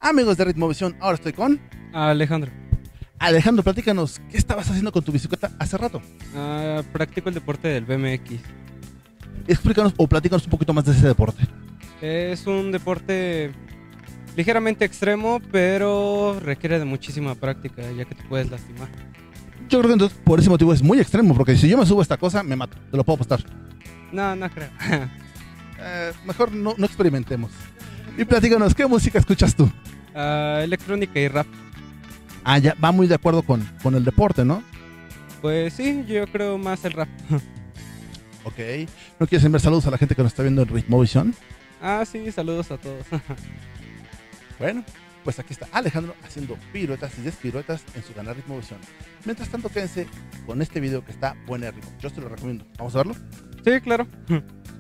Amigos de Ritmovisión, ahora estoy con Alejandro, Alejandro. Platícanos, ¿qué estabas haciendo con tu bicicleta hace rato? practico el deporte del BMX. Explícanos o platícanos un poquito más de ese deporte. Es un deporte ligeramente extremo, pero requiere de muchísima práctica, ya que te puedes lastimar. Yo creo que entonces por ese motivo es muy extremo, porque si yo me subo a esta cosa, me mato, te lo puedo apostar. No, no creo. Mejor no experimentemos. Y platícanos, ¿qué música escuchas tú? Electrónica y rap. Ya va muy de acuerdo con el deporte, ¿no? Pues sí, yo creo más el rap. Ok. ¿No quieres enviar saludos a la gente que nos está viendo en Ritmovisión? Sí, saludos a todos. Bueno, pues aquí está Alejandro haciendo piruetas y despiruetas en su canal Ritmovisión. Mientras tanto, quédense con este video que está buenérrimo. Yo te lo recomiendo. ¿Vamos a verlo? Sí, claro.